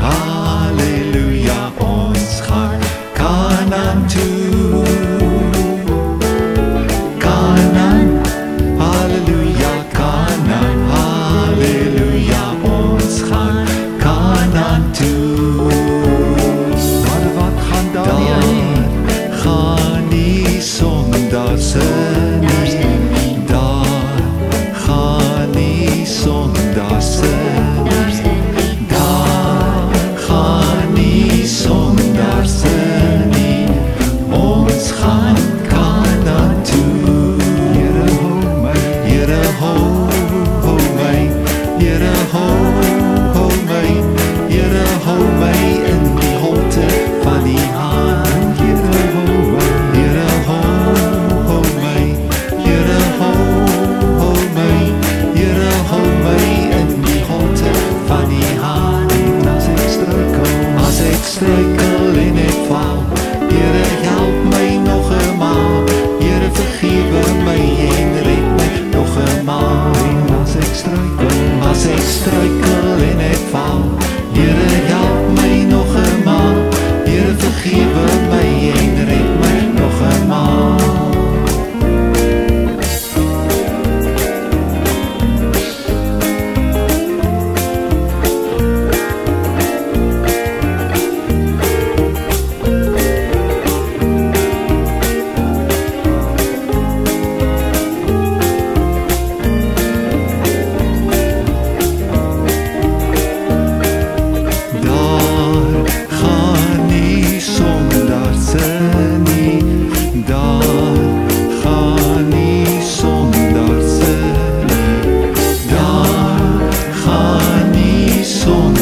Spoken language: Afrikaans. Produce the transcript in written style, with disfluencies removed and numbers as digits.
Halleluja, ons gaan Kanaan toe. Kanaan, halleluja, Kanaan, halleluja, ons gaan Kanaan toe. Maar wat gaan daar nie? Gaan die sondase nie, daar gaan die sondase nie, daar gaan die sondase nie, ons gaan Kanaan toe. Here hou my, Here hou my, Here hou my, Here hou my in die holte van die hand. Here hou my, Here hou my, Here hou my, Here hou my in die holte van die hand. en as ek struikel, As ek struikel en ek val, Here help my nog eenmaal. Here vergewe my en red my nog eenmaal. en as ek struikel, As ek struikel en ek val, Here help my nog eenmaal. Here vergewe my en red my nog eenmaal. Daar gaan nie sondase nie, daar gaan nie sondase nie, daar gaan nie sondase